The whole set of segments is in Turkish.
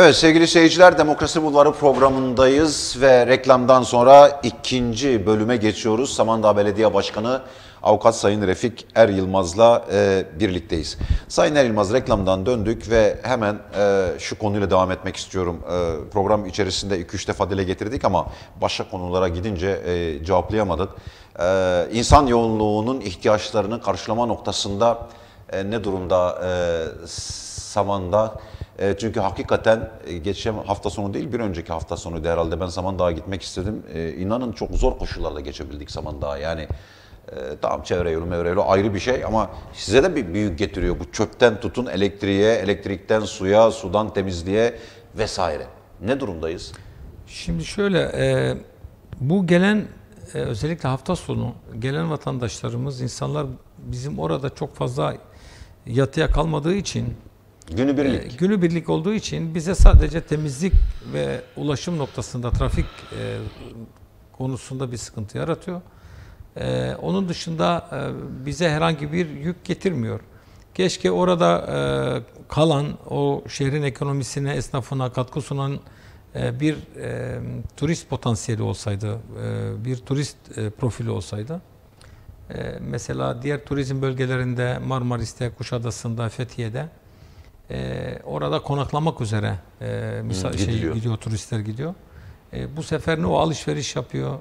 Evet sevgili seyirciler, Demokrasi Bulvarı programındayız ve reklamdan sonra ikinci bölüme geçiyoruz. Samandağ Belediye Başkanı Avukat Sayın Refik Er Yılmaz'la birlikteyiz. Sayın Er Yılmaz, reklamdan döndük ve hemen şu konuyla devam etmek istiyorum. Program içerisinde 2-3 defa dile getirdik ama başka konulara gidince cevaplayamadık. İnsan yoğunluğunun ihtiyaçlarını karşılama noktasında ne durumda Samandağ? Çünkü hakikaten geçen hafta sonu değil, bir önceki hafta sonuydu herhalde, ben Samandağ'a gitmek istedim. İnanın çok zor koşullarda geçebildik Samandağ'a. Yani tamam, çevre yolu mevre yolu ayrı bir şey ama size de bir büyük getiriyor. Bu çöpten tutun elektriğe, elektrikten suya, sudan temizliğe vesaire. Ne durumdayız? Şimdi şöyle, bu gelen özellikle hafta sonu gelen vatandaşlarımız, insanlar bizim orada çok fazla yatıya kalmadığı için, Günübirlik. Günübirlik olduğu için bize sadece temizlik ve ulaşım noktasında, trafik konusunda bir sıkıntı yaratıyor. Onun dışında bize herhangi bir yük getirmiyor. Keşke orada kalan, o şehrin ekonomisine, esnafına katkı sunan bir turist potansiyeli olsaydı, bir turist profili olsaydı. Mesela diğer turizm bölgelerinde, Marmaris'te, Kuşadası'nda, Fethiye'de orada konaklamak üzere gidiyor, turistler gidiyor. Bu sefer ne o alışveriş yapıyor,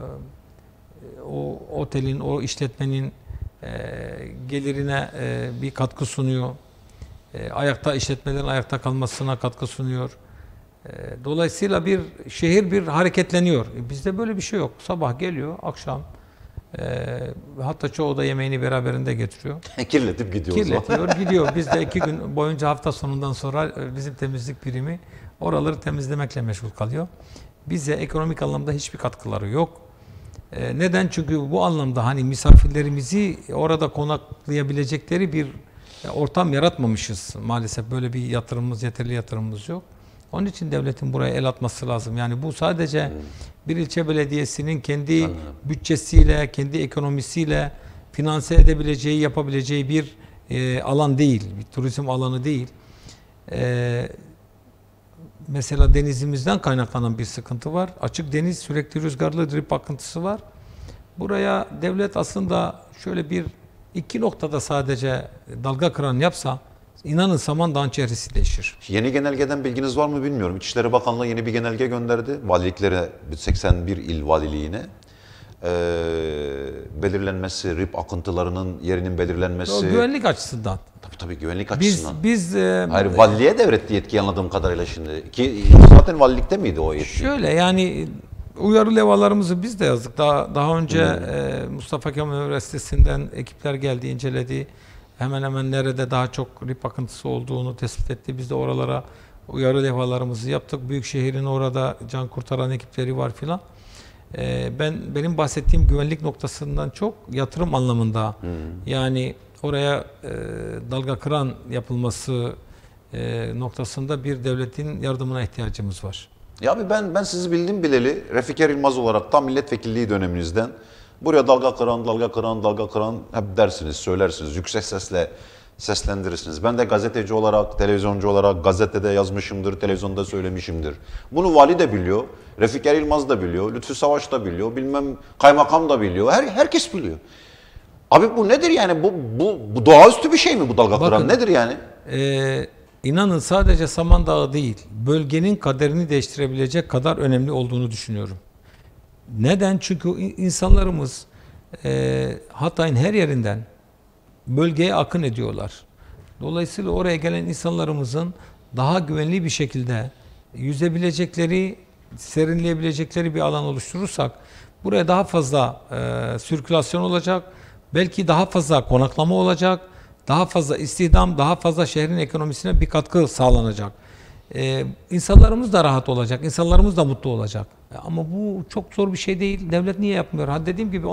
o otelin, o işletmenin gelirine bir katkı sunuyor. İşletmelerin ayakta kalmasına katkı sunuyor. Dolayısıyla bir şehir bir hareketleniyor. Bizde böyle bir şey yok. Sabah geliyor, akşam hatta çoğu da yemeğini beraberinde getiriyor. Kirletip gidiyor. Kirletiyor, gidiyor. Biz de 2 gün boyunca, hafta sonundan sonra bizim temizlik birimi oraları temizlemekle meşgul kalıyor. Bize ekonomik anlamda hiçbir katkıları yok. Neden? Çünkü bu anlamda hani misafirlerimizi orada konaklayabilecekleri bir ortam yaratmamışız. Maalesef böyle bir yeterli yatırımımız yok. Onun için devletin buraya el atması lazım. Yani bu sadece bir ilçe belediyesinin kendi bütçesiyle, kendi ekonomisiyle finanse edebileceği, yapabileceği bir alan değil. Bir turizm alanı değil. Mesela denizimizden kaynaklanan bir sıkıntı var. Açık deniz, sürekli rüzgarlı drip akıntısı var. Buraya devlet aslında şöyle 2 noktada sadece dalga kıran yapsa, İnanın Samandağ'ın çehresi değişir. Yeni genelgeden bilginiz var mı bilmiyorum. İçişleri Bakanlığı yeni bir genelge gönderdi. Valiliklere, 81 il valiliğine. Belirlenmesi, rip akıntılarının yerinin belirlenmesi. O güvenlik açısından. Tabii güvenlik açısından. Hayır, valiliğe devretti yetki anladığım kadarıyla şimdi. Ki zaten valilikte miydi o yetki? Şöyle yani uyarı levhalarımızı biz de yazdık. Daha önce Mustafa Kemal Üniversitesi'nden ekipler geldi, inceledi. Hemen hemen nerede daha çok rip akıntısı olduğunu tespit etti. Biz de oralara uyarı levhalarımızı yaptık. Büyükşehir'in orada can kurtaran ekipleri var filan. Benim bahsettiğim güvenlik noktasından çok yatırım anlamında. Yani oraya dalga kıran yapılması noktasında bir devletin yardımına ihtiyacımız var. Ya abi ben sizi bildim bileli Refik Er Yılmaz olarak tam milletvekilliği döneminizden buraya dalga kıran hep dersiniz, söylersiniz, yüksek sesle seslendirirsiniz. Ben de gazeteci olarak, televizyoncu olarak gazetede yazmışımdır, televizyonda söylemişimdir. Bunu vali de biliyor, Refik Er Yılmaz da biliyor, Lütfü Savaş da biliyor, bilmem kaymakam da biliyor, herkes biliyor. Abi bu nedir yani? Bu doğaüstü bir şey mi bu dalga kıran? Nedir yani? İnanın sadece Samandağ değil, bölgenin kaderini değiştirebilecek kadar önemli olduğunu düşünüyorum. Neden? Çünkü insanlarımız Hatay'ın her yerinden bölgeye akın ediyorlar. Dolayısıyla oraya gelen insanlarımızın daha güvenli bir şekilde yüzebilecekleri, serinleyebilecekleri bir alan oluşturursak buraya daha fazla sirkülasyon olacak, belki daha fazla konaklama olacak, daha fazla istihdam, daha fazla şehrin ekonomisine bir katkı sağlanacak. İnsanlarımız da rahat olacak, insanlarımız da mutlu olacak. Ama bu çok zor bir şey değil. Devlet niye yapmıyor? Dediğim gibi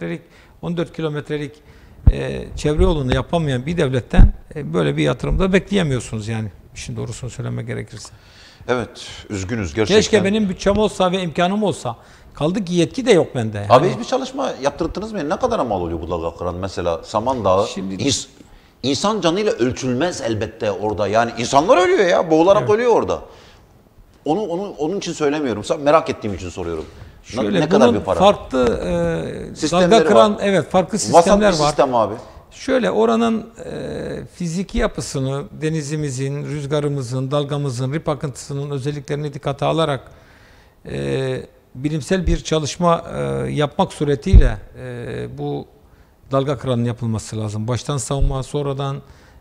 14 kilometrelik çevre yolunu yapamayan bir devletten böyle bir yatırımda bekleyemiyorsunuz yani. İşin doğrusunu söylemek gerekirse. Evet, üzgünüz gerçekten. Keşke benim bütçem olsa ve imkanım olsa. Kaldı ki yetki de yok bende. Abi hiçbir çalışma yaptırttınız mı? Ne kadar mal oluyor bu dalga kıran? Mesela Samandağ'ı İnsan canıyla ölçülmez elbette orada. Yani insanlar ölüyor ya, boğularak ölüyor orada. Onun için söylemiyorum. Merak ettiğim için soruyorum. Şöyle, ne kadar bir para? Farklı dalga kıran, var. evet, farklı sistemler Vasat bir var. sistem abi. Şöyle, oranın fiziki yapısını, denizimizin, rüzgarımızın, dalgamızın, rip akıntısının özelliklerini dikkate alarak bilimsel bir çalışma yapmak suretiyle bu dalga kıranın yapılması lazım. Baştan savunma, sonradan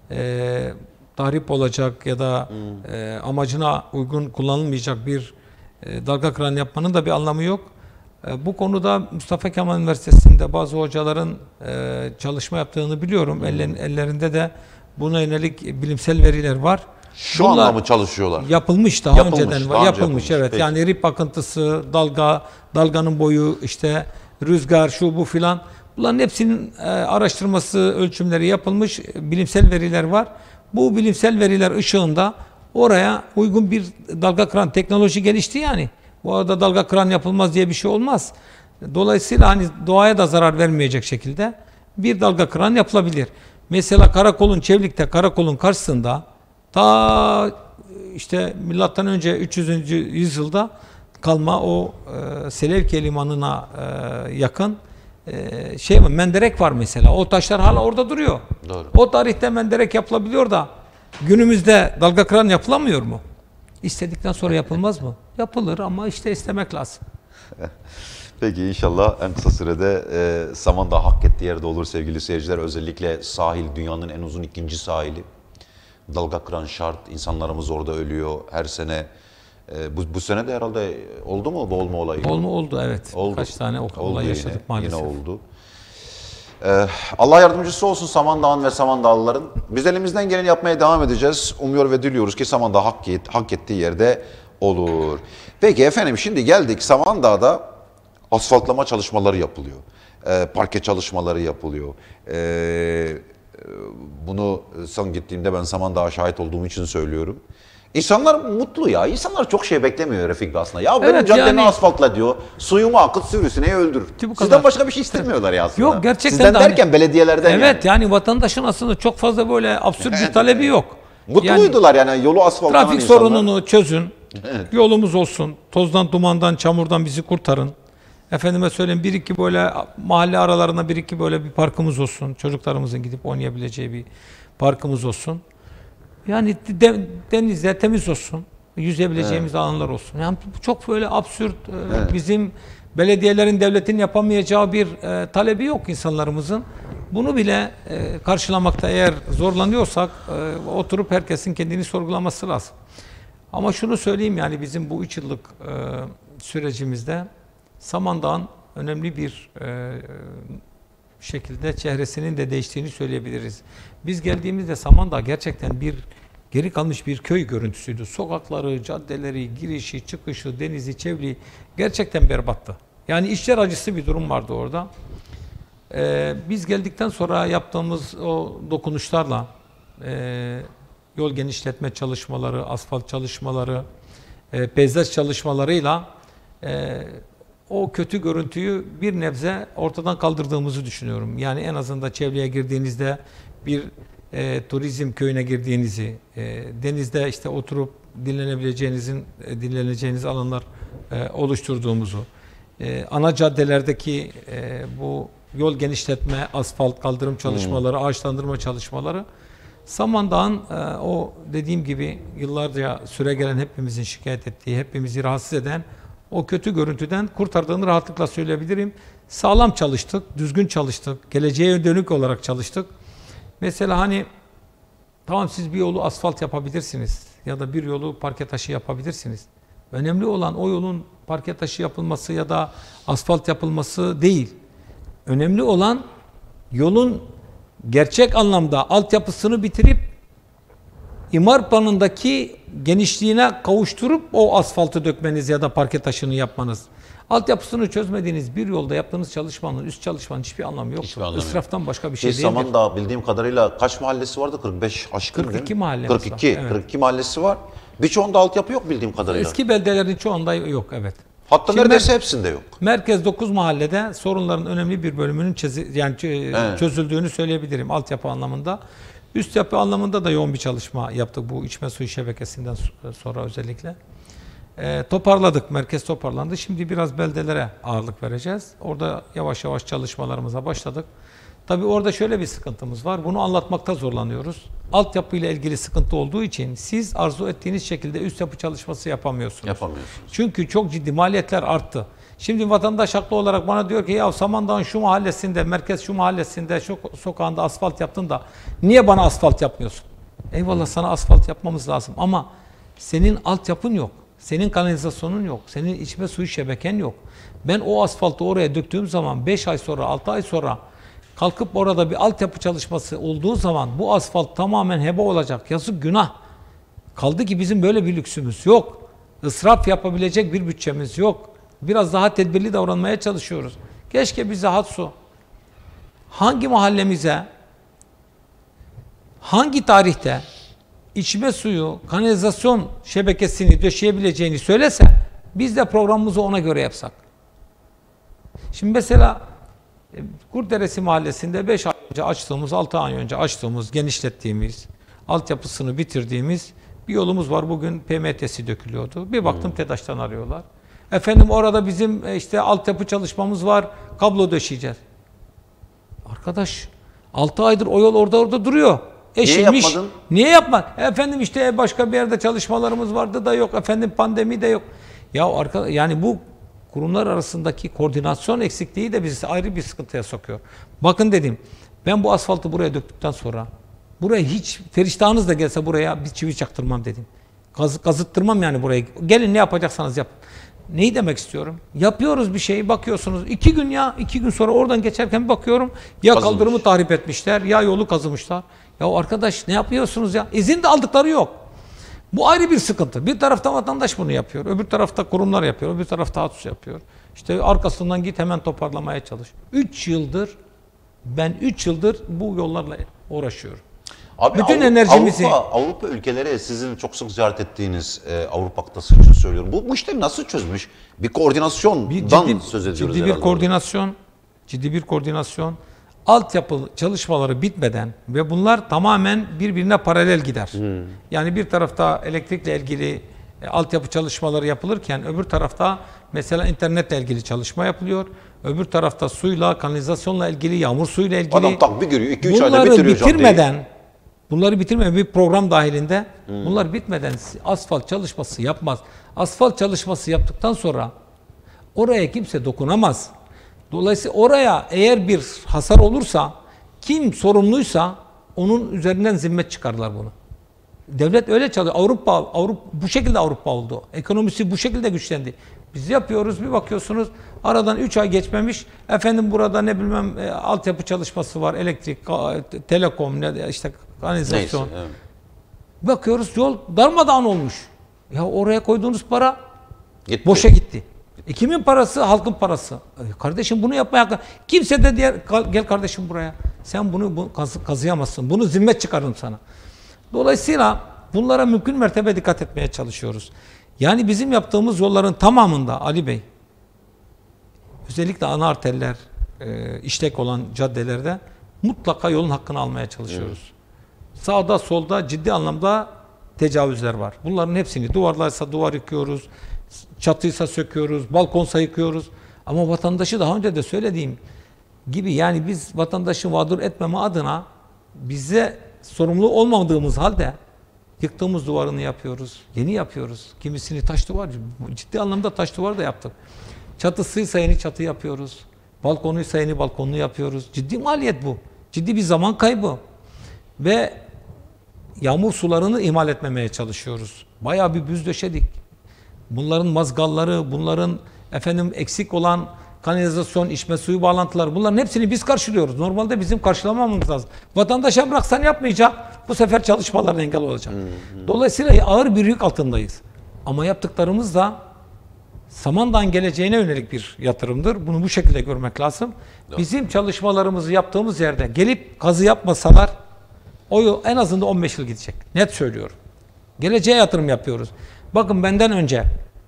tahrip olacak ya da amacına uygun kullanılmayacak bir dalga kıran yapmanın da bir anlamı yok. Bu konuda Mustafa Kemal Üniversitesi'nde bazı hocaların çalışma yaptığını biliyorum. Ellerinde de buna yönelik bilimsel veriler var. Şu anda mı çalışıyorlar? Yapılmış, daha Yapılmış, önceden var. daha önce Yapılmış, evet. Peki. Yani rip akıntısı, dalganın boyu, işte rüzgar, şu bu filan. Bunların hepsinin araştırması, ölçümleri yapılmış, bilimsel veriler var. Bu bilimsel veriler ışığında oraya uygun bir dalga kıran teknoloji gelişti yani. Bu arada dalga kıran yapılmaz diye bir şey olmaz. Dolayısıyla hani doğaya da zarar vermeyecek şekilde bir dalga kıran yapılabilir. Mesela Çevlik'te karakolun karşısında ta işte milattan önce 300. yüzyılda kalma o Selevke limanına yakın menderek var mesela. O taşlar hala orada duruyor. Doğru. O tarihte menderek yapılabiliyor da günümüzde dalga kıran yapılamıyor mu? İstedikten sonra yapılmaz mı? Yapılır ama işte istemek lazım. Peki, inşallah en kısa sürede Samandağ hak ettiği yerde olur sevgili seyirciler. Özellikle sahil, dünyanın en uzun ikinci sahili. Dalga kıran şart, insanlarımız orada ölüyor her sene. Bu sene de herhalde oldu mu boğulma olayı? Boğulma oldu, evet. Oldu. Kaç tane olay yaşadık maalesef. Yine oldu. Allah yardımcısı olsun Samandağ'ın ve Samandağlıların. Biz elimizden geleni yapmaya devam edeceğiz. Umuyor ve diliyoruz ki Samandağ hak ettiği yerde olur. Peki efendim, şimdi geldik Samandağ'da asfaltlama çalışmaları yapılıyor. Parke çalışmaları yapılıyor. Bunu son gittiğimde ben Samandağ'a şahit olduğum için söylüyorum. İnsanlar mutlu ya. İnsanlar çok şey beklemiyor Refik aslında. Ya benim Evet, caddemi yani asfaltla diyor. Suyumu akıt, sivrisineği öldür. Bu kadar. Sizden başka bir şey istemiyorlar ya aslında. Yok, gerçekten Sizden de derken belediyelerden evet, yani vatandaşın aslında çok fazla böyle absürt bir talebi yok. Mutluydular yani yolu asfaltlanan Trafik insanlar. sorununu çözün. Evet. Yolumuz olsun. Tozdan, dumandan, çamurdan bizi kurtarın. Efendime söyleyeyim, bir iki böyle mahalle aralarında bir iki böyle bir parkımız olsun. Çocuklarımızın gidip oynayabileceği bir parkımız olsun. Yani denizde temiz olsun. Yüzebileceğimiz alanlar olsun. Yani çok böyle absürt, bizim belediyelerin, devletin yapamayacağı bir talebi yok insanlarımızın. Bunu bile karşılamakta eğer zorlanıyorsak oturup herkesin kendini sorgulaması lazım. Ama şunu söyleyeyim, yani bizim bu 3 yıllık sürecimizde Samandağ'ın önemli bir şekilde çehresinin de değiştiğini söyleyebiliriz. Biz geldiğimizde Samandağ gerçekten bir geri kalmış bir köy görüntüsüydü. Sokakları, caddeleri, girişi, çıkışı, denizi, çevreyi gerçekten berbattı. Yani içler acısı bir durum vardı orada. Biz geldikten sonra yaptığımız o dokunuşlarla yol genişletme çalışmaları, asfalt çalışmaları, peyzaj çalışmalarıyla o kötü görüntüyü bir nebze ortadan kaldırdığımızı düşünüyorum. Yani en azından çevreye girdiğinizde bir turizm köyüne girdiğinizi, denizde işte oturup dinleneceğiniz alanlar oluşturduğumuzu, ana caddelerdeki bu yol genişletme, asfalt, kaldırım çalışmaları, ağaçlandırma çalışmaları Samandağ'ın o dediğim gibi yıllarca süregelen, hepimizin şikayet ettiği, hepimizi rahatsız eden o kötü görüntüden kurtardığını rahatlıkla söyleyebilirim. Sağlam çalıştık, düzgün çalıştık, geleceğe dönük olarak çalıştık. Mesela hani tamam, siz bir yolu asfalt yapabilirsiniz ya da bir yolu parke taşı yapabilirsiniz. Önemli olan o yolun parke taşı yapılması ya da asfalt yapılması değil. Önemli olan yolun gerçek anlamda altyapısını bitirip imar planındaki genişliğine kavuşturup o asfaltı dökmeniz ya da parke taşını yapmanız. Altyapısını çözmediğiniz bir yolda yaptığınız çalışmanın, üst çalışmanın hiçbir anlamı yok. İsraftan başka bir şey değildir. Samandağ bildiğim kadarıyla kaç mahallesi vardı? 45 aşkın 42 mahallemiz 42, var. Evet. 42 mahallesi var. Birçoğunda altyapı yok bildiğim kadarıyla. Eski beldelerin çoğunda yok, evet. Hatta Şimdi neredeyse hepsinde yok. Merkez 9 mahallede sorunların önemli bir bölümünün çözüldüğünü söyleyebilirim altyapı anlamında. Üst yapı anlamında da yoğun bir çalışma yaptık bu içme suyu şebekesinden sonra özellikle. Toparladık, merkez toparlandı. Şimdi biraz beldelere ağırlık vereceğiz. Orada yavaş yavaş çalışmalarımıza başladık. Tabii orada şöyle bir sıkıntımız var. Bunu anlatmakta zorlanıyoruz. Altyapıyla ilgili sıkıntı olduğu için siz arzu ettiğiniz şekilde üst yapı çalışması yapamıyorsunuz. Çünkü çok ciddi maliyetler arttı. Şimdi vatandaş haklı olarak bana diyor ki ya Samandağ'ın şu mahallesinde, merkez şu mahallesinde, şu sokağında asfalt yaptın da niye bana asfalt yapmıyorsun? Eyvallah, sana asfalt yapmamız lazım ama senin altyapın yok. Senin kanalizasyonun yok. Senin içme suyu şebeken yok. Ben o asfaltı oraya döktüğüm zaman 5 ay sonra, 6 ay sonra kalkıp orada bir altyapı çalışması olduğu zaman bu asfalt tamamen heba olacak. Yazık, günah. Kaldı ki bizim böyle bir lüksümüz yok. İsraf yapabilecek bir bütçemiz yok. Biraz daha tedbirli davranmaya çalışıyoruz. Keşke bize Hatsu hangi mahallemize, hangi tarihte içme suyu, kanalizasyon şebekesini döşeyebileceğini söylese, biz de programımızı ona göre yapsak. Şimdi mesela Kurtderesi Mahallesi'nde 5 ay önce açtığımız, 6 ay önce açtığımız, genişlettiğimiz, altyapısını bitirdiğimiz bir yolumuz var. Bugün PMT'si dökülüyordu. Bir baktım TEDAŞ'tan arıyorlar. Efendim orada bizim işte altyapı çalışmamız var, kablo döşeyeceğiz. Arkadaş 6 aydır o yol orada duruyor. Niye yapmadın? Niye yapmadın? Efendim işte başka bir yerde çalışmalarımız vardı da yok. Efendim pandemi de yok. Ya yani bu kurumlar arasındaki koordinasyon eksikliği de bizi ayrı bir sıkıntıya sokuyor. Bakın dedim, ben bu asfaltı buraya döktükten sonra buraya hiç feriştahınız da gelse buraya bir çivi çaktırmam dedim. Kazıttırmam yani buraya. Gelin ne yapacaksanız yapın. Neyi demek istiyorum? Yapıyoruz bir şeyi, bakıyorsunuz 2 gün ya 2 gün sonra oradan geçerken bir bakıyorum ya Kazılmış. Kaldırımı tahrip etmişler ya yolu kazımışlar. Ya arkadaş ne yapıyorsunuz ya? İzin de aldıkları yok. Bu ayrı bir sıkıntı. Bir tarafta vatandaş bunu yapıyor. Öbür tarafta kurumlar yapıyor. Öbür tarafta Hatsu yapıyor. İşte arkasından git hemen toparlamaya çalış. 3 yıldır bu yollarla uğraşıyorum. Abi bütün enerjimizi... Avrupa ülkeleri sizin çok sık ziyaret ettiğiniz Avrupa Aktası için söylüyorum. Bu işleri nasıl çözmüş? Bir koordinasyondan söz ediyoruz herhalde. Ciddi bir koordinasyon. Altyapı çalışmaları bitmeden ve bunlar tamamen birbirine paralel gider. Yani bir tarafta elektrikle ilgili altyapı çalışmaları yapılırken öbür tarafta mesela internetle ilgili çalışma yapılıyor. Öbür tarafta suyla, kanalizasyonla ilgili, yağmur suyuyla ilgili. Adam tak bir görüyor, 2-3 ayda bitiriyor. Bunları bitirmeden bir program dahilinde bunlar bitmeden asfalt çalışması yapmaz. Asfalt çalışması yaptıktan sonra oraya kimse dokunamaz. Dolayısıyla oraya eğer bir hasar olursa kim sorumluysa onun üzerinden zimmet çıkarlar bunu. Devlet öyle çalışıyor. Avrupa bu şekilde Avrupa oldu. Ekonomisi bu şekilde güçlendi. Biz yapıyoruz, bir bakıyorsunuz aradan 3 ay geçmemiş. Efendim burada ne bilmem altyapı çalışması var. Elektrik, telekom, işte kanalizasyon. Neyse, evet. Bakıyoruz yol darmadağın olmuş. Ya oraya koyduğunuz para Gitti. boşa gitti. Kimin parası? Halkın parası. Kardeşim bunu yapmaya hakkı. Kimse de diğer gel kardeşim buraya. Sen bunu kazıyamazsın. Bunu zimmet çıkarırım sana. Dolayısıyla bunlara mümkün mertebe dikkat etmeye çalışıyoruz. Yani bizim yaptığımız yolların tamamında Ali Bey, özellikle ana arterler, işlek olan caddelerde mutlaka yolun hakkını almaya çalışıyoruz. Evet. Sağda solda ciddi anlamda tecavüzler var. Bunların hepsini duvarlarsa duvar yıkıyoruz, çatıysa söküyoruz, balkonsa yıkıyoruz. Ama vatandaşı daha önce de söylediğim gibi yani biz vatandaşı mağdur etmeme adına bize sorumlu olmadığımız halde yıktığımız duvarını yapıyoruz, yeni yapıyoruz. Kimisini taş duvar, ciddi anlamda taş duvar da yaptık. Çatısıysa yeni çatı yapıyoruz. Balkonuysa yeni balkonlu yapıyoruz. Ciddi maliyet bu. Ciddi bir zaman kaybı. Ve yağmur sularını ihmal etmemeye çalışıyoruz. Bayağı bir büz döşedik. Bunların mazgalları, bunların eksik olan kanalizasyon, içme suyu bağlantıları, bunların hepsini biz karşılıyoruz. Normalde bizim karşılamamamız lazım. Vatandaşa bıraksan yapmayacak, bu sefer çalışmalarına engel olacak. Dolayısıyla ağır bir yük altındayız. Ama yaptıklarımız da Samandağ'ın geleceğine yönelik bir yatırımdır. Bunu bu şekilde görmek lazım. Bizim çalışmalarımızı yaptığımız yerde gelip kazı yapmasalar o yol en azından 15 yıl gidecek. Net söylüyorum. Geleceğe yatırım yapıyoruz. Bakın benden önce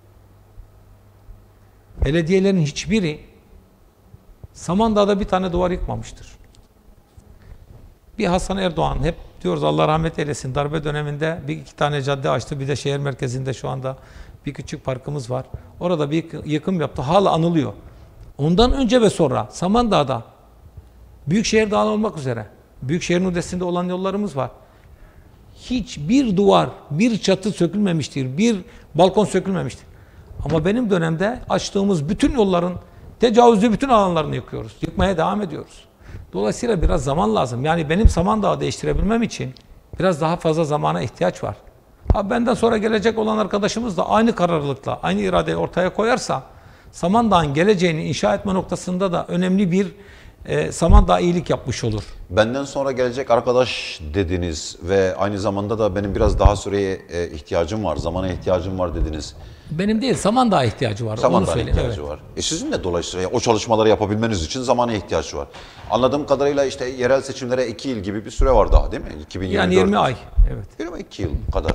belediyelerin hiçbiri Samandağ'da bir tane duvar yıkmamıştır. Bir Hasan Erdoğan hep Diyoruz Allah rahmet eylesin. Darbe döneminde bir iki tane cadde açtı. Bir de şehir merkezinde şu anda bir küçük parkımız var. Orada bir yıkım yaptı. Hala anılıyor. Ondan önce ve sonra Samandağ'da Büyükşehir dahil olmak üzere Büyükşehir'in ötesinde olan yollarımız var. Hiçbir duvar, bir çatı sökülmemiştir. Bir balkon sökülmemiştir. Ama benim dönemde açtığımız bütün yolların tecavüzlü bütün alanlarını yıkıyoruz. Yıkmaya devam ediyoruz. Dolayısıyla biraz zaman lazım. Yani benim Samandağ'ı değiştirebilmem için biraz daha fazla zamana ihtiyaç var. Ha, benden sonra gelecek olan arkadaşımız da aynı kararlılıkla, aynı iradeyi ortaya koyarsa Samandağ'ın geleceğini inşa etme noktasında da önemli bir Samandağ iyilik yapmış olur. Benden sonra gelecek arkadaş dediniz ve aynı zamanda da benim biraz daha süreye ihtiyacım var, zamana ihtiyacım var dediniz. Benim değil, Samandağ'a ihtiyacı var. Samandağ'a ihtiyacı var. Sizin de dolayısıyla o çalışmaları yapabilmeniz için zamana ihtiyaç var. Anladığım kadarıyla işte yerel seçimlere 2 yıl gibi bir süre var daha değil mi? 2024. Yani 20 ay. Evet. 22 yıl kadar.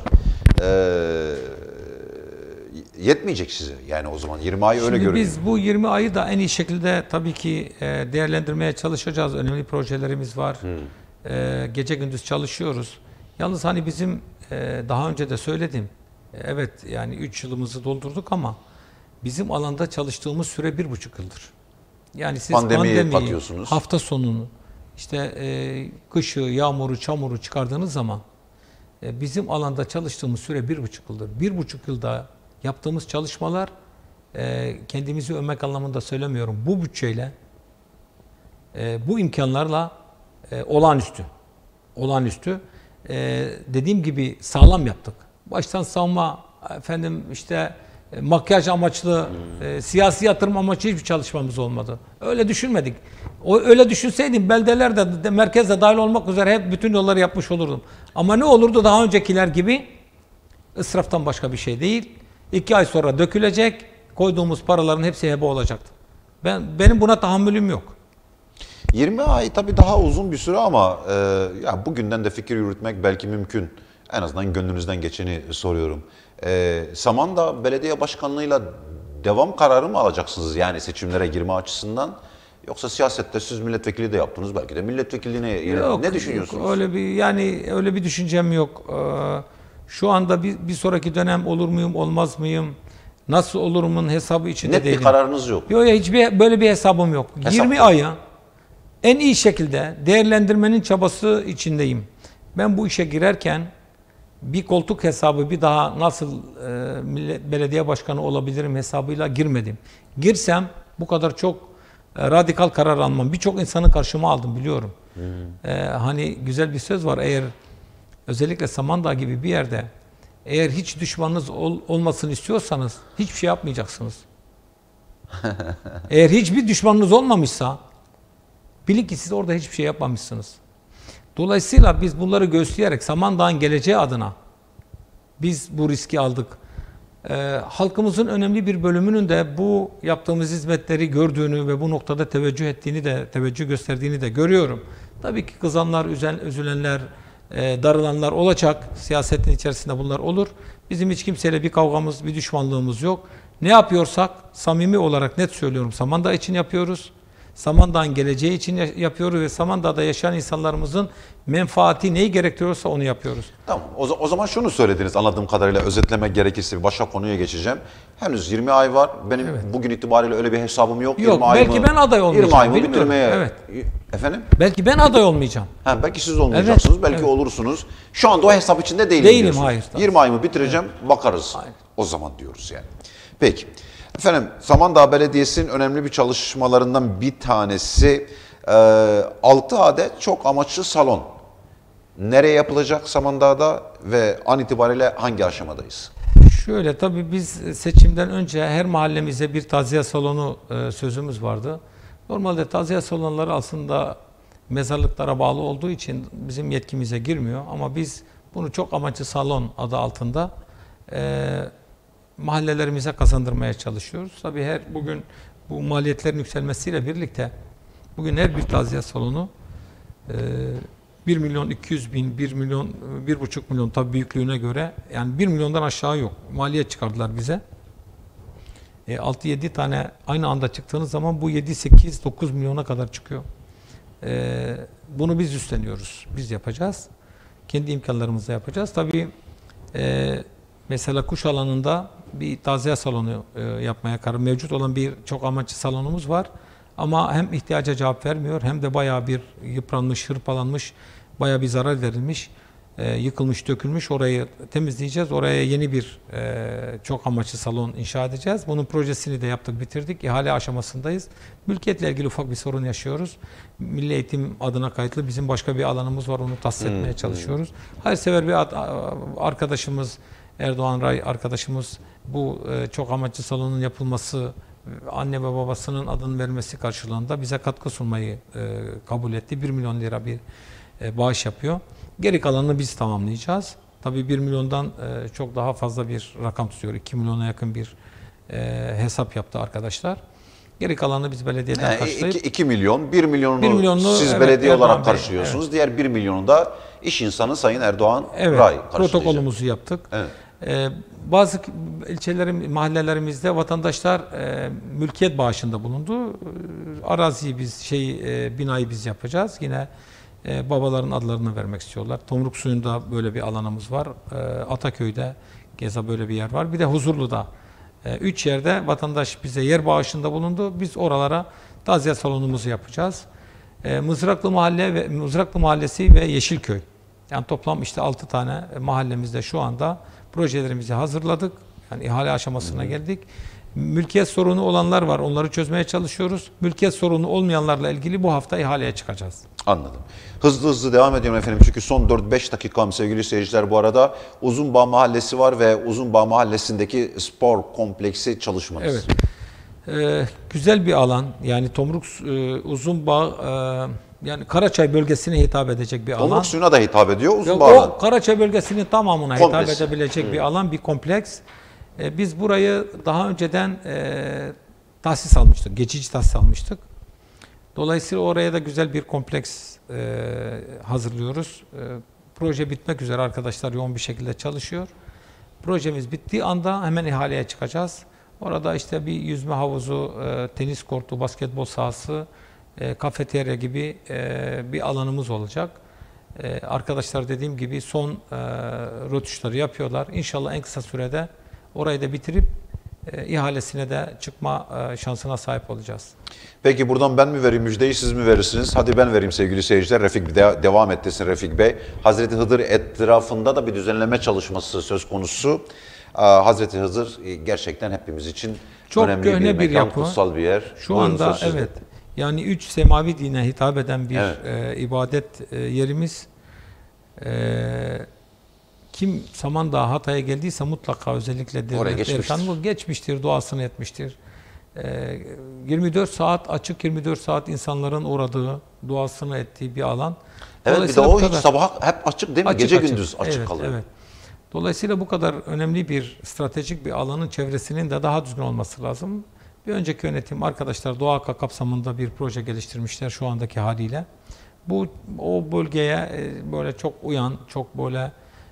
Yetmeyecek size yani o zaman 20 ay öyle görünüyor. Biz bu 20 ayı da en iyi şekilde tabii ki değerlendirmeye çalışacağız. Önemli projelerimiz var. Gece gündüz çalışıyoruz. Yalnız hani bizim daha önce de söyledim. Evet yani 3 yılımızı doldurduk ama bizim alanda çalıştığımız süre 1,5 yıldır. Yani siz pandemiyi katıyorsunuz. Hafta sonunu, işte kışı, yağmuru, çamuru çıkardığınız zaman bizim alanda çalıştığımız süre 1,5 yıldır. 1,5 yılda yaptığımız çalışmalar kendimizi övmek anlamında söylemiyorum. Bu bütçeyle, bu imkanlarla olağanüstü. Olağanüstü. Dediğim gibi sağlam yaptık. Baştan savunma, efendim işte makyaj amaçlı, siyasi yatırım amaçlı hiçbir çalışmamız olmadı. Öyle düşünmedik. Öyle düşünseydim beldelerde, merkezde dahil olmak üzere hep bütün yolları yapmış olurdum. Ama ne olurdu daha öncekiler gibi? İsraftan başka bir şey değil. 2 ay sonra dökülecek, koyduğumuz paraların hepsi heba olacaktı. Benim buna tahammülüm yok. 20 ay tabii daha uzun bir süre ama ya bugünden de fikir yürütmek belki mümkün. En azından gönlünüzden geçeni soruyorum. Samandağ Belediye Başkanlığı'yla devam kararı mı alacaksınız yani seçimlere girme açısından? Yoksa siyasette siz milletvekili de yaptınız belki de milletvekilliğine ne düşünüyorsunuz? Yok, öyle bir düşüncem yok. Şu anda bir sonraki dönem olur muyum, olmaz mıyım? Nasıl olurumun hesabı içinde değilim. Net bir kararınız yok. Yok hiçbir böyle bir hesabım yok. 20 aya en iyi şekilde değerlendirmenin çabası içindeyim. Ben bu işe girerken bir koltuk hesabı bir daha nasıl belediye başkanı olabilirim hesabıyla girmedim. Girsem bu kadar çok radikal karar almam. Birçok insanı karşıma aldım biliyorum. Hani güzel bir söz var, eğer özellikle Samandağ gibi bir yerde eğer hiç düşmanınız olmasını istiyorsanız hiçbir şey yapmayacaksınız. Eğer hiçbir düşmanınız olmamışsa bilin ki siz orada hiçbir şey yapmamışsınız. Dolayısıyla biz bunları göğüsleyerek Samandağ'ın geleceği adına biz bu riski aldık. Halkımızın önemli bir bölümünün de bu yaptığımız hizmetleri gördüğünü ve bu noktada teveccüh gösterdiğini de görüyorum. Tabii ki kızanlar, üzülenler, darılanlar olacak. Siyasetin içerisinde bunlar olur. Bizim hiç kimseyle bir kavgamız, bir düşmanlığımız yok. Ne yapıyorsak samimi olarak net söylüyorum Samandağ için yapıyoruz. Samandağ'ın geleceği için yapıyoruz ve Samandağ'da yaşayan insanlarımızın menfaati neyi gerektiriyorsa onu yapıyoruz. Tamam. O zaman şunu söylediniz anladığım kadarıyla, özetlemek gerekirse bir başka konuya geçeceğim. Henüz 20 ay var. Benim bugün itibariyle öyle bir hesabım yok. Yok, belki ben aday olmayacağım. 20 ayımı bitirmeye. Evet. Efendim? Belki ben aday olmayacağım. Belki siz olmayacaksınız. Evet, belki olursunuz. Şu anda o hesap içinde değilim diyorsunuz. Hayır. 20 ayımı bitireceğim. Bakarız. Hayır. O zaman diyoruz yani. Peki. Efendim, Samandağ Belediyesi'nin önemli bir çalışmalarından bir tanesi 6 adet çok amaçlı salon. Nereye yapılacak Samandağ'da ve an itibariyle hangi aşamadayız? Şöyle, tabii biz seçimden önce her mahallemize bir taziye salonu sözümüz vardı. Normalde taziye salonları aslında mezarlıklara bağlı olduğu için bizim yetkimize girmiyor. Ama biz bunu çok amaçlı salon adı altında mahallelerimize kazandırmaya çalışıyoruz. Tabii bugün bu maliyetlerin yükselmesiyle birlikte bugün her bir taziye salonu 1.200.000, 1 milyon, 1,5 milyon tabii büyüklüğüne göre, yani 1 milyondan aşağı yok. Maliyet çıkardılar bize. 6-7 tane aynı anda çıktığınız zaman bu 7-8-9 milyona kadar çıkıyor. Bunu biz üstleniyoruz. Biz yapacağız. kendi imkanlarımızla yapacağız. Tabii mesela kuş alanında bir taziye salonu yapmaya karar. Mevcut olan bir çok amaçlı salonumuz var. Ama hem ihtiyaca cevap vermiyor hem de bayağı bir yıpranmış, hırpalanmış, bayağı bir zarar verilmiş, yıkılmış, dökülmüş. Orayı temizleyeceğiz. Oraya yeni bir çok amaçlı salon inşa edeceğiz. Bunun projesini de yaptık, bitirdik. İhale aşamasındayız. Mülkiyetle ilgili ufak bir sorun yaşıyoruz. Milli Eğitim adına kayıtlı bizim başka bir alanımız var. Onu tahsis etmeye çalışıyoruz. Hayırsever bir arkadaşımız, Erdoğan Ray arkadaşımız bu çok amaçlı salonun yapılması, anne ve babasının adının verilmesi karşılığında bize katkı sunmayı kabul etti. 1 milyon lira bir bağış yapıyor. Geri kalanını biz tamamlayacağız. Tabii 1 milyondan çok daha fazla bir rakam tutuyor. 2 milyona yakın bir hesap yaptı arkadaşlar. Geri kalanını biz belediyeden karşılayıp 2 milyon, 1 milyonunu siz evet, belediye Erdoğan olarak Bey, karşılıyorsunuz. evet. Diğer 1 milyonu da iş insanı Sayın Erdoğan Evet, Ray karşılayacak. protokolümüzü yaptık. Evet. Bazı mahallelerimizde vatandaşlar mülkiyet bağışında bulundu. Araziyi biz binayı biz yapacağız. Yine babaların adlarını vermek istiyorlar. Tomruk Suyu'nda böyle bir alanımız var. Ataköy'de keza böyle bir yer var. Bir de Huzurlu'da. 3 yerde vatandaş bize yer bağışında bulundu. Biz oralara taziye salonumuzu yapacağız. Mızraklı Mahallesi ve Yeşilköy. Yani toplam işte 6 tane mahallemizde şu anda projelerimizi hazırladık. Yani ihale aşamasına geldik. Mülkiyet sorunu olanlar var. Onları çözmeye çalışıyoruz. Mülkiyet sorunu olmayanlarla ilgili bu hafta ihaleye çıkacağız. Anladım. Hızlı devam ediyorum efendim. Çünkü son 4-5 dakikam sevgili seyirciler, bu arada Uzunbağ Mahallesi var ve Uzunbağ Mahallesi'ndeki spor kompleksi çalışmanız. Evet. Güzel bir alan. Yani Tomruk Uzunbağ yani Karaçay bölgesine hitap edecek bir alan. Tomruk Suyu'na da hitap ediyor Uzunbağ'dan. O Karaçay bölgesinin tamamına hitap edebilecek bir alan, bir kompleks. Biz burayı daha önceden tahsis almıştık. Geçici tahsis almıştık. Dolayısıyla oraya da güzel bir kompleks hazırlıyoruz. Proje bitmek üzere, arkadaşlar yoğun bir şekilde çalışıyor. Projemiz bittiği anda hemen ihaleye çıkacağız. Orada işte bir yüzme havuzu, tenis kortu, basketbol sahası, kafeterya gibi bir alanımız olacak. Arkadaşlar dediğim gibi son rötuşları yapıyorlar. İnşallah en kısa sürede orayı da bitirip ihalesine de çıkma şansına sahip olacağız. Peki buradan ben mi vereyim müjdeyi, siz mi verirsiniz? Hadi ben vereyim sevgili seyirciler. Refik devam ettirsin Refik Bey. Hazreti Hıdır etrafında da bir düzenleme çalışması söz konusu. Hazreti Hızır gerçekten hepimiz için çok önemli bir mekan, yapı. Kutsal bir yer. Şu anda evet. Yani 3 semavi dine hitap eden bir ibadet yerimiz. Kim Samandağ, Hatay'a geldiyse mutlaka özellikle bu geçmiştir, duasını etmiştir. 24 saat açık, 24 saat insanların uğradığı, duasını ettiği bir alan. Evet, bir de o hiç sabah hep açık değil mi? Gece gündüz açık kalıyor. Evet. Dolayısıyla bu kadar önemli bir stratejik bir alanın çevresinin de daha düzgün olması lazım. Bir önceki yönetim arkadaşlar Doğa Halka kapsamında bir proje geliştirmişler şu andaki haliyle. O bölgeye böyle çok uyan, çok böyle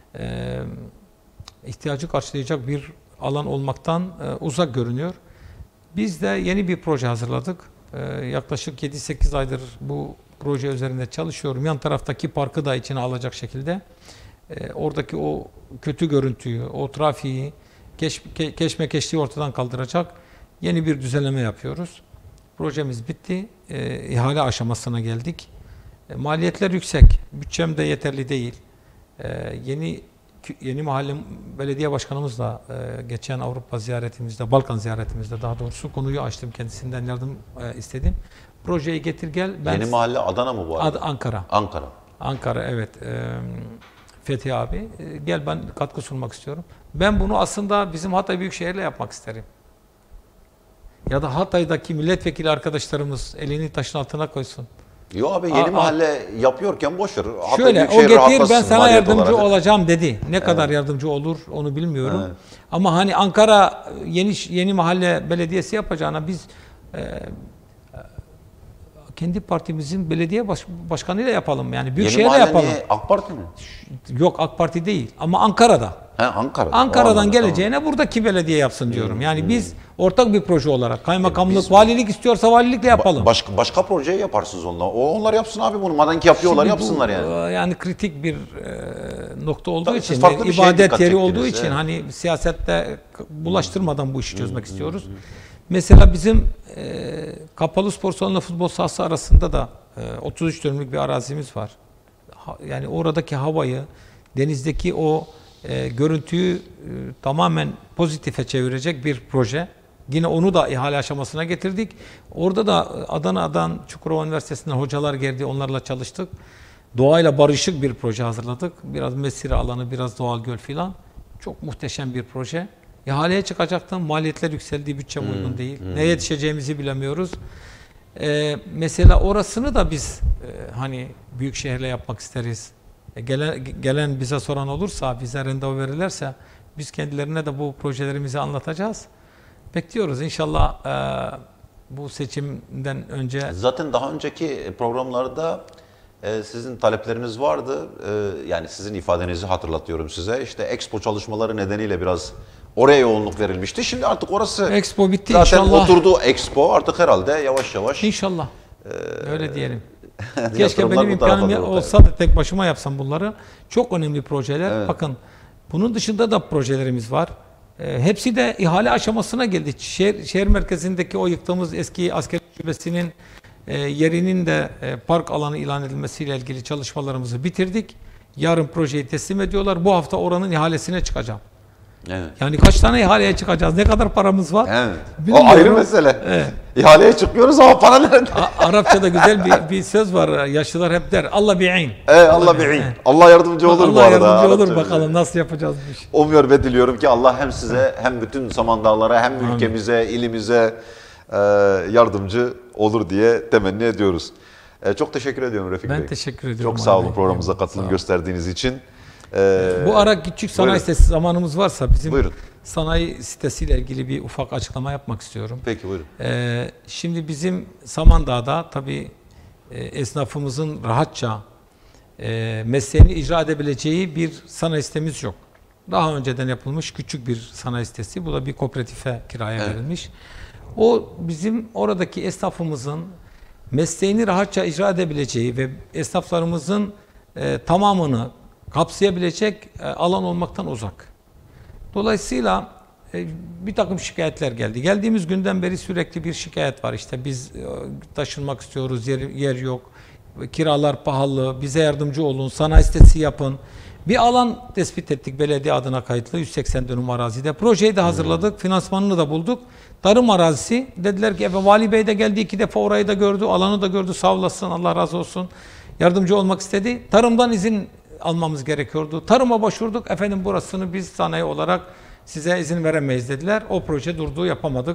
ihtiyacı karşılayacak bir alan olmaktan uzak görünüyor. Biz de yeni bir proje hazırladık. Yaklaşık 7-8 aydır bu proje üzerinde çalışıyorum. Yan taraftaki parkı da içine alacak şekilde. Oradaki o kötü görüntüyü, o trafiği, keşmekeşliği ortadan kaldıracak yeni bir düzenleme yapıyoruz. Projemiz bitti. İhale aşamasına geldik. Maliyetler yüksek. Bütçem de yeterli değil. Yeni mahalle belediye başkanımızla geçen Avrupa ziyaretimizde, Balkan ziyaretimizde daha doğrusu konuyu açtım, kendisinden yardım istedim. Projeyi getir gel. Yeni mahalle Adana mı bu arada? Ankara. Ankara evet. Fethi abi gel ben katkı sunmak istiyorum. Ben bunu aslında bizim Hatay Büyükşehir'le yapmak isterim. Ya da Hatay'daki milletvekili arkadaşlarımız elini taşın altına koysun. Yo abi yeni mahalle yapıyorken boş ver. Şöyle o getir ben sana yardımcı olacağım dedi. Ne kadar yardımcı olur onu bilmiyorum. Evet. Ama hani Ankara yeni mahalle belediyesi yapacağına biz kendi partimizin belediye başkanıyla yapalım. Yani Büyükşehir'de yapalım. Yeni AK Parti mi? Yok AK Parti değil ama Ankara'da. Ankara'dan geleceğine buradaki belediye yapsın diyorum. Yani biz ortak bir proje olarak kaymakamlık, valilik istiyorsa valilikle yapalım. Başka projeyi yaparsınız onunla. Onlar yapsın abi bunu. Madem ki yapıyorlar yapsınlar yani. Yani kritik bir nokta olduğu Tabii için, farklı bir şeye ibadet dikkat yeri çektiniz, olduğu için evet. hani siyasette bulaştırmadan bu işi çözmek istiyoruz. Mesela bizim kapalı spor salonu futbol sahası arasında da 33 dönümlük bir arazimiz var. Yani oradaki havayı, denizdeki o görüntüyü tamamen pozitife çevirecek bir proje. Yine onu da ihale aşamasına getirdik. Orada da Adana'dan, Çukurova Üniversitesi'nden hocalar geldi, onlarla çalıştık. Doğayla barışık bir proje hazırladık. Biraz mesire alanı, biraz doğal göl filan. Çok muhteşem bir proje. İhaleye çıkacaktı. Maliyetler yükseldi, bütçem uygun değil. Ne yetişeceğimizi bilemiyoruz. Mesela orasını da biz hani büyük şehirle yapmak isteriz. Gelen bize soran olursa, bize randevu verirlerse biz kendilerine de bu projelerimizi anlatacağız. Bekliyoruz. İnşallah bu seçimden önce. Zaten daha önceki programlarda sizin talepleriniz vardı. Yani sizin ifadenizi hatırlatıyorum size. İşte Expo çalışmaları nedeniyle biraz oraya yoğunluk verilmişti. Şimdi artık orası Expo bitti zaten inşallah. oturdu Expo. Artık herhalde yavaş yavaş. İnşallah. Öyle diyelim. Keşke yatırımlar benim bu tarafa imkanım doğru olsa da tek başıma yapsam bunları. Çok önemli projeler. Evet. Bakın bunun dışında da projelerimiz var. Hepsi de ihale aşamasına geldi. Şehir merkezindeki o yıktığımız eski asker şubesinin yerinin de park alanı ilan edilmesiyle ilgili çalışmalarımızı bitirdik. Yarın projeyi teslim ediyorlar. Bu hafta oranın ihalesine çıkacağım. Evet. Yani kaç tane ihaleye çıkacağız? Ne kadar paramız var? Evet. O Bilmiyorum. ayrı mesele. Evet. İhaleye çıkıyoruz ama para nerede? Arapçada güzel bir söz var. Yaşlılar hep der. Allah bi'in. Allah bi'in. Allah yardımcı olur bu Allah arada. yardımcı olur Arapça bakalım nasıl yapacağız bu işi. Umuyor ve diliyorum ki Allah hem size hem bütün Samandağlara hem ülkemize, ilimize yardımcı olur diye temenni ediyoruz. Çok teşekkür ediyorum Refik Bey. Ben teşekkür ediyorum. Çok sağ olun abi. programımıza katılım gösterdiğiniz için. Bu ara küçük sanayi buyurun. sitesi zamanımız varsa bizim Buyurun. sanayi sitesiyle ilgili bir ufak açıklama yapmak istiyorum. Peki buyurun. Şimdi bizim Samandağ'da tabii esnafımızın rahatça mesleğini icra edebileceği bir sanayi sitemiz yok. Daha önceden yapılmış küçük bir sanayi sitesi. Bu da bir kooperatife kiraya verilmiş. O bizim oradaki esnafımızın mesleğini rahatça icra edebileceği ve esnaflarımızın tamamını kapsayabilecek alan olmaktan uzak. Dolayısıyla bir takım şikayetler geldi. Geldiğimiz günden beri sürekli bir şikayet var. İşte biz taşınmak istiyoruz, yer yok, kiralar pahalı, bize yardımcı olun, sanayi sitesi yapın. Bir alan tespit ettik belediye adına kayıtlı 180 dönüm arazide. Projeyi de hazırladık, finansmanını da bulduk. Tarım arazisi. Dediler ki Vali Bey de geldi 2 defa orayı da gördü, alanı da gördü, sağ olasın, Allah razı olsun. Yardımcı olmak istedi. Tarımdan izin almamız gerekiyordu. Tarıma başvurduk. Efendim burasını biz sanayi olarak size izin veremeyiz dediler. O proje durdu, yapamadık.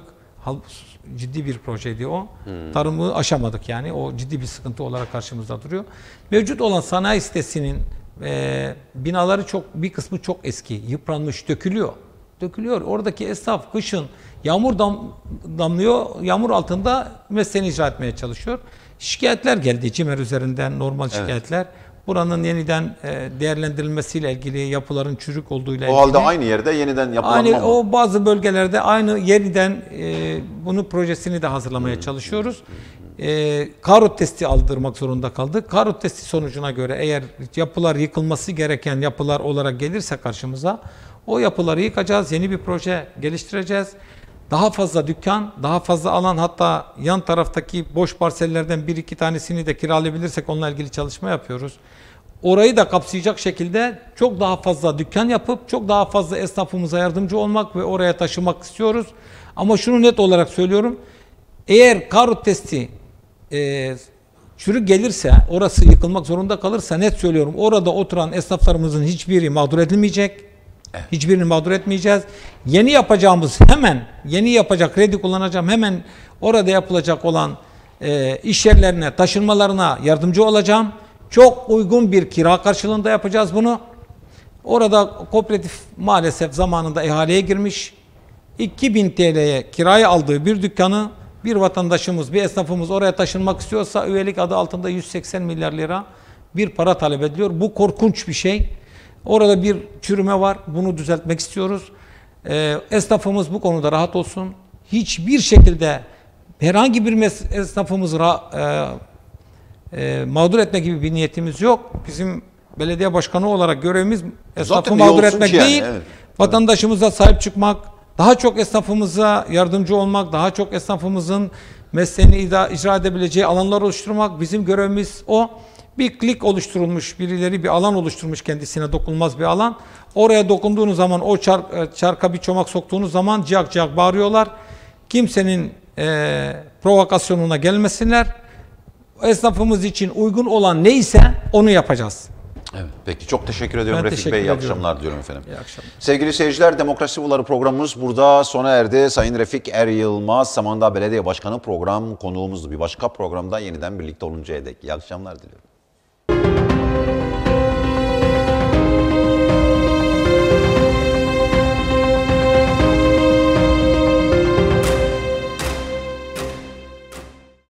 Ciddi bir projeydi o. Tarımı aşamadık yani. O ciddi bir sıkıntı olarak karşımızda duruyor. Mevcut olan sanayi sitesinin binaları bir kısmı çok eski, yıpranmış, dökülüyor. Dökülüyor. Oradaki esnaf kışın yağmur damlıyor, yağmur altında mesleğini icra etmeye çalışıyor. Şikayetler geldi CİMER üzerinden, normal şikayetler. Buranın yeniden değerlendirilmesiyle ilgili, yapıların çürük olduğuyla ilgili. O halde aynı yerde yeniden yapılanma mı? O bazı bölgelerde aynı yeniden bunun projesini de hazırlamaya çalışıyoruz. Karot testi aldırmak zorunda kaldık. Karot testi sonucuna göre eğer yapılar yıkılması gereken yapılar olarak gelirse karşımıza o yapıları yıkacağız, yeni bir proje geliştireceğiz. Daha fazla dükkan, daha fazla alan, hatta yan taraftaki boş parsellerden 1-2 tanesini de kiralayabilirsek onunla ilgili çalışma yapıyoruz. Orayı da kapsayacak şekilde çok daha fazla dükkan yapıp çok daha fazla esnafımıza yardımcı olmak ve oraya taşımak istiyoruz. Ama şunu net olarak söylüyorum. Eğer karot testi çürük gelirse, orası yıkılmak zorunda kalırsa net söylüyorum. Orada oturan esnaflarımızın hiçbiri mağdur edilmeyecek. Hiçbirini mağdur etmeyeceğiz. Yeni yapacağımız yeni yapacak kredi kullanacağım hemen orada yapılacak olan iş yerlerine, taşınmalarına yardımcı olacağım. Çok uygun bir kira karşılığında yapacağız bunu. Orada kooperatif maalesef zamanında ihaleye girmiş. 2000 TL'ye kiraya aldığı bir dükkanı bir vatandaşımız, bir esnafımız oraya taşınmak istiyorsa üyelik adı altında 180 milyar lira bir para talep ediliyor. Bu korkunç bir şey. Orada bir çürüme var. Bunu düzeltmek istiyoruz. Esnafımız bu konuda rahat olsun. Hiçbir şekilde herhangi bir esnafımızı mağdur etme gibi bir niyetimiz yok. Bizim belediye başkanı olarak görevimiz esnafı Zaten iyi mağdur olsun etmek ki yani, değil, evet. vatandaşımıza sahip çıkmak, daha çok esnafımıza yardımcı olmak, daha çok esnafımızın mesleğini icra edebileceği alanlar oluşturmak. Bizim görevimiz o. Bir klik oluşturulmuş, birileri bir alan oluşturmuş, kendisine dokunulmaz bir alan. Oraya dokunduğunuz zaman, o çarka bir çomak soktuğunuz zaman ciyak ciyak bağırıyorlar. Kimsenin provokasyonuna gelmesinler. Esnafımız için uygun olan neyse onu yapacağız. Evet, peki çok teşekkür ediyorum Ben Refik teşekkür Bey. İyi ediyorum. akşamlar diyorum efendim. İyi akşamlar. Sevgili seyirciler, Demokrasi Bulvarı programımız burada sona erdi. Sayın Refik Er Yılmaz, Samandağ Belediye Başkanı program konuğumuzdu. Bir başka programda yeniden birlikte oluncaya dek. İyi akşamlar diliyorum.